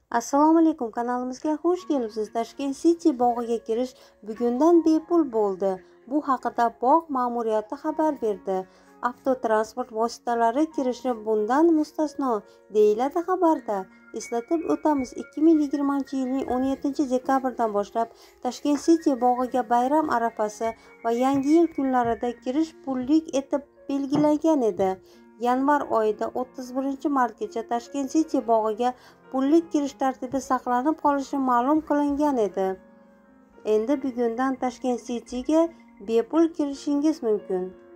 Assalomu alaykum, kanalimizga xush kelibsiz. Tashkent City bog'iga kirish bugundan bepul bo'ldi. Bu haqida bog' ma'muriyati xabar berdi. Avtotransport vositalari kirishi bundan mustasno, deyiladi xabarda. Eslatib o'tamiz, 2020-yilning 17-dekabrdan boshlab Tashkent City bog'iga bayram arafasi va Yangi yil kunlarida kirish pullik etib belgilangan edi. Yanvar oyida 31-martgacha Tashkent City bog'iga pullik kirish tartibi saqlanib qolishi ma'lum qilingan edi. Endi bugundan Tashkent Cityga bepul kirishingiz mumkin.